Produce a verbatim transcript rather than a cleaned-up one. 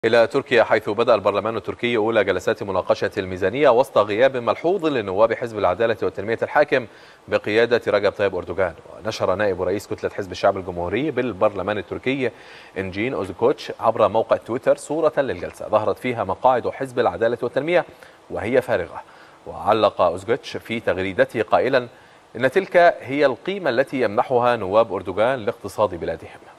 إلى تركيا، حيث بدأ البرلمان التركي أولى جلسات مناقشة الميزانية وسط غياب ملحوظ لنواب حزب العدالة والتنمية الحاكم بقيادة رجب طيب أردوغان. ونشر نائب رئيس كتلة حزب الشعب الجمهوري بالبرلمان التركي إنجين أوزكوتش عبر موقع تويتر صورة للجلسة ظهرت فيها مقاعد حزب العدالة والتنمية وهي فارغة. وعلق أوزكوتش في تغريدته قائلا إن تلك هي القيمة التي يمنحها نواب أردوغان لاقتصاد بلادهم.